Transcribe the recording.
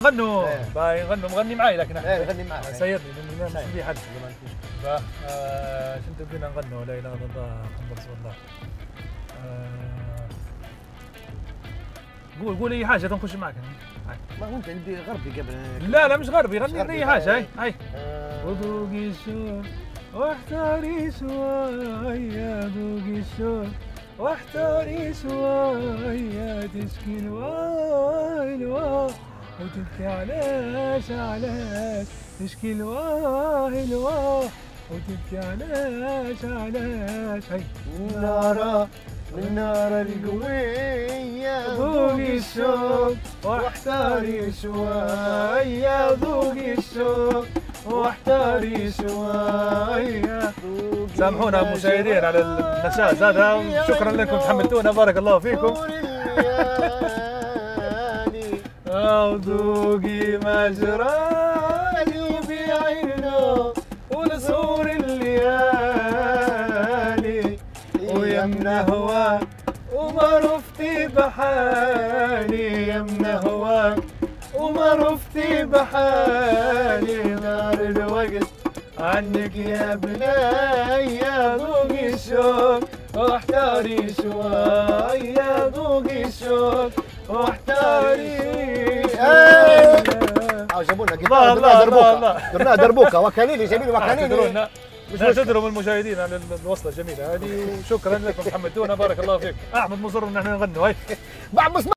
غنوا باي غنوا مغني معاي لكن غني معاك سيرني مش في حل شنو تبينا نغنوا لا اله الا الله محمد رسول الله قول اي حاجه تنخش معك ما هو انت عندي غربي قبل لا مش غربي غني اي حاجه هاي وذوقي الشوق واحتاري شويه ذوقي الشوق واحتاري شويه تشكي الواه وتبكي علاش تشكي الواه وتبكي علاش هاي النار القوية ذوقي الشوق واحتاري شوية ذوقي الشوق واحتاري شوية. سامحونا مشاهدين على النشاز هذا، شكرا لكم تحملتونا بارك الله فيكم. ذوقي مجراني بعينه ونسور الليالي ويمنا هواك وما رفتي بحالي يمنا هواك وما رفتي بحالي نار الوقت عنك يا بناي يا ذوقي الشوق واحتاري شوي يا ذوقي الشوق واحتاري جابونا درنا دربوكه وكانيني جايبين وكانيني نعتذروا من المشاهدين على الوصله الجميله هذه، وشكرا لكم حمدتونا بارك الله فيك. احمد مصر ان احنا نغنوا هاي